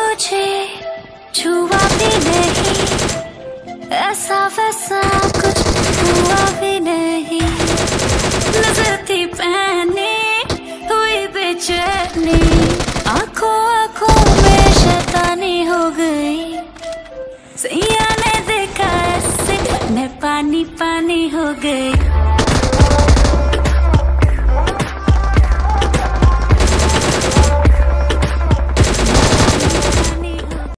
मुझे छुआ भी नहीं, ऐसा वैसा कुछ हुआ भी